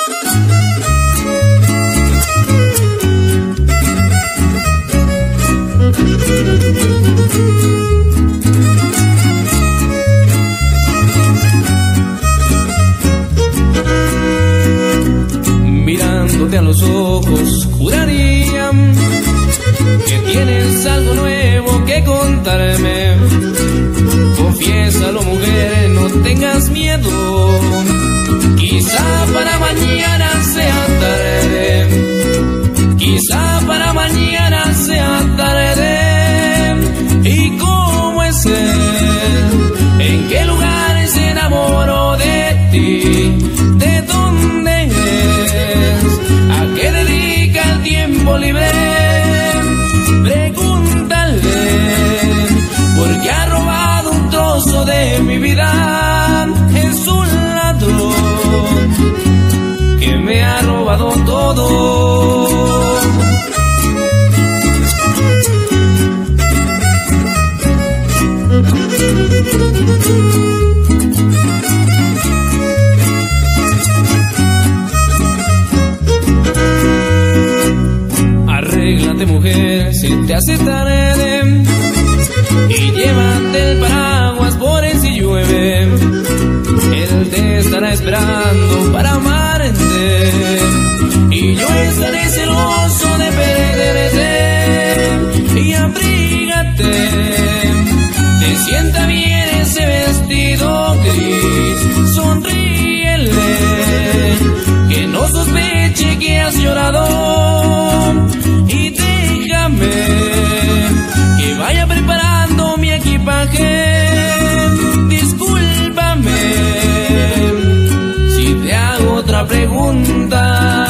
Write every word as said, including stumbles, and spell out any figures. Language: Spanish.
Mirándote a los ojos, juraría que tienes algo nuevo que contarme. Confiésalo, mujer, no tengas miedo. Quizá para mañana sea tarde. Quizá para mañana sea tarde. ¿Y cómo es él? ¿En qué lugar se enamoró de ti? ¿De dónde es? ¿A qué dedica el tiempo libre? Pregúntale, porque ha robado un trozo de mi vida. Es un ladrón que me ha robado todo. Arréglate, mujer, si te hace tarde, y llévate el paraguas por el si llueve. Él te estará esperando para amarte, y yo estaré celoso de perderte. Y abrígate, te sienta bien ese vestido gris. Sonríele, que no sospeche que has llorado. Y déjame que vaya preparando mi equipaje. Discúlpame si te hago otra pregunta.